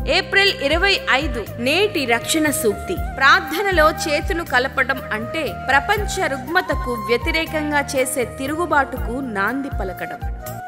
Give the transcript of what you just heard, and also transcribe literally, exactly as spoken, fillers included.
April ఇరవై ఐదు నేటి రక్షణ సూక్తి. ప్రార్థనలో చేతులు కలపడం అంటే ప్రపంచ రుగ్మతకు వ్యతిరేకంగా చేసే తిరుగుబాటుకు నాంది పలకడం.